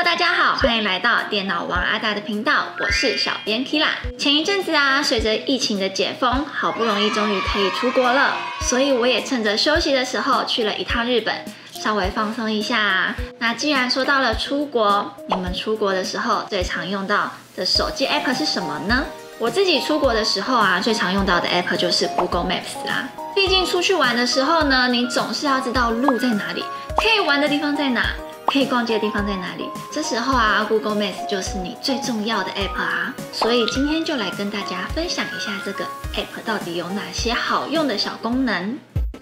Hello， 大家好，欢迎来到电脑王阿达的频道，我是小编 Kira。前一阵子啊，随着疫情的解封，好不容易终于可以出国了，所以我也趁着休息的时候去了一趟日本，稍微放松一下。那既然说到了出国，你们出国的时候最常用到的手机 App 是什么呢？我自己出国的时候啊，最常用到的 App 就是 Google Maps 啦。毕竟出去玩的时候呢，你总是要知道路在哪里，可以玩的地方在哪，可以逛街的地方在哪里。这时候啊 ，Google Maps 就是你最重要的 App 啊。所以今天就来跟大家分享一下这个 App 到底有哪些好用的小功能。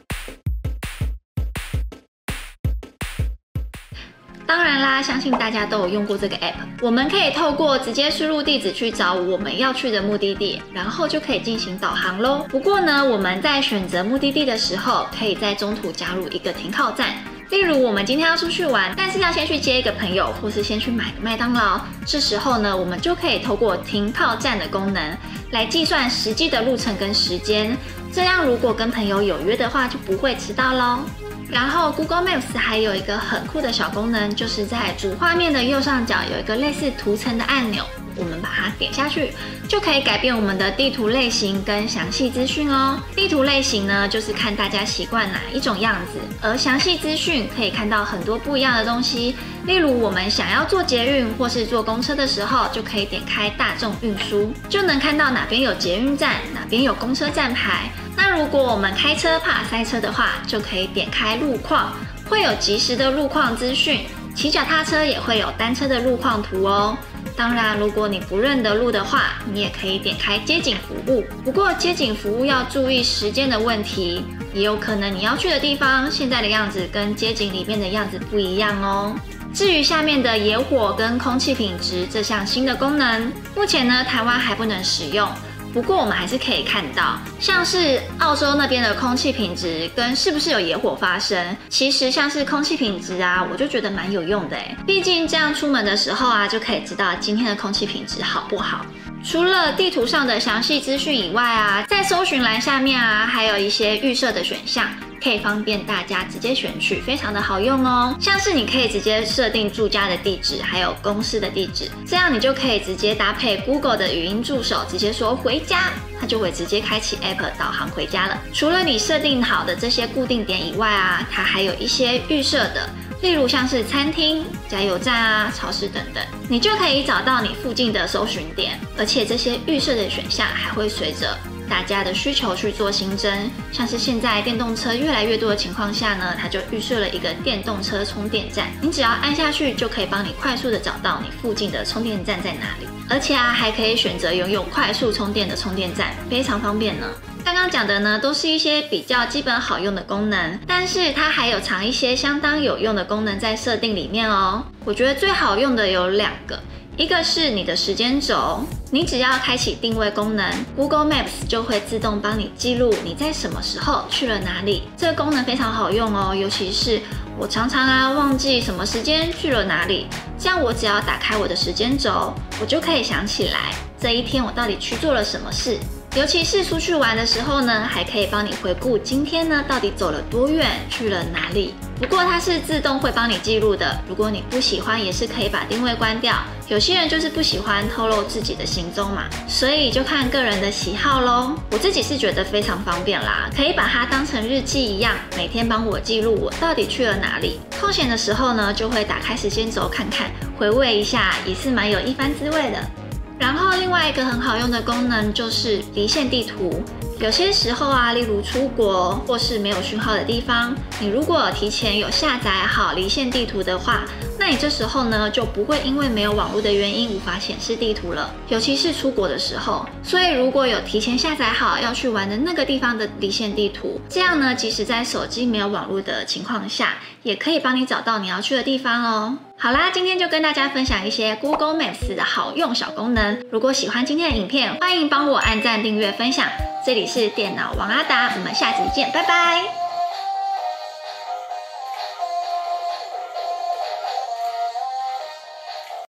当然啦，相信大家都有用过这个 App。我们可以透过直接输入地址去找我们要去的目的地，然后就可以进行导航咯。不过呢，我们在选择目的地的时候，可以在中途加入一个停靠站。例如，我们今天要出去玩，但是要先去接一个朋友，或是先去买个麦当劳。这时候呢，我们就可以透过停靠站的功能来计算实际的路程跟时间。这样，如果跟朋友有约的话，就不会迟到咯。然后 Google Maps 还有一个很酷的小功能，就是在主画面的右上角有一个类似图层的按钮，我们把它点下去，就可以改变我们的地图类型跟详细资讯哦。地图类型呢，就是看大家习惯哪一种样子，而详细资讯可以看到很多不一样的东西。例如，我们想要坐捷运或是坐公车的时候，就可以点开大众运输，就能看到哪边有捷运站，哪边有公车站牌。那如果我们开车怕塞车的话，就可以点开路况，会有即时的路况资讯。骑脚踏车也会有单车的路况图哦。当然，如果你不认得路的话，你也可以点开街景服务。不过街景服务要注意时间的问题，也有可能你要去的地方现在的样子跟街景里面的样子不一样哦。至于下面的野火跟空气品质这项新的功能，目前呢台湾还不能使用。不过我们还是可以看到，像是澳洲那边的空气品质跟是不是有野火发生，其实像是空气品质啊，我就觉得蛮有用的耶。毕竟这样出门的时候啊，就可以知道今天的空气品质好不好。除了地图上的详细资讯以外啊，在搜寻栏下面啊，还有一些预设的选项，可以方便大家直接选取，非常的好用哦。像是你可以直接设定住家的地址，还有公司的地址，这样你就可以直接搭配 Google 的语音助手，直接说回家，它就会直接开启 App 导航回家了。除了你设定好的这些固定点以外啊，它还有一些预设的。例如像是餐厅、加油站啊、超市等等，你就可以找到你附近的搜寻点，而且这些预设的选项还会随着大家的需求去做新增。像是现在电动车越来越多的情况下呢，它就预设了一个电动车充电站，你只要按下去就可以帮你快速的找到你附近的充电站在哪里，而且啊还可以选择拥有快速充电的充电站，非常方便呢。刚刚讲的呢，都是一些比较基本好用的功能，但是它还有藏一些相当有用的功能在设定里面哦。我觉得最好用的有2个，一个是你的时间轴，你只要开启定位功能 ，Google Maps 就会自动帮你记录你在什么时候去了哪里。这个功能非常好用哦，尤其是我常常啊忘记什么时间去了哪里，这样我只要打开我的时间轴，我就可以想起来这一天我到底去做了什么事。尤其是出去玩的时候呢，还可以帮你回顾今天呢到底走了多远，去了哪里。不过它是自动会帮你记录的，如果你不喜欢，也是可以把定位关掉。有些人就是不喜欢透露自己的行踪嘛，所以就看个人的喜好咯。我自己是觉得非常方便啦，可以把它当成日记一样，每天帮我记录我到底去了哪里。空闲的时候呢，就会打开时间轴看看，回味一下，也是蛮有一番滋味的。然后另外一个很好用的功能就是离线地图。有些时候啊，例如出国或是没有讯号的地方，你如果提前有下载好离线地图的话，那你这时候呢就不会因为没有网络的原因无法显示地图了，尤其是出国的时候。所以如果有提前下载好要去玩的那个地方的离线地图，这样呢，即使在手机没有网络的情况下，也可以帮你找到你要去的地方哦。好啦，今天就跟大家分享一些 Google Maps 的好用小功能。如果喜欢今天的影片，欢迎帮我按赞、订阅、分享。这里是电脑王阿达，我们下集见，拜拜。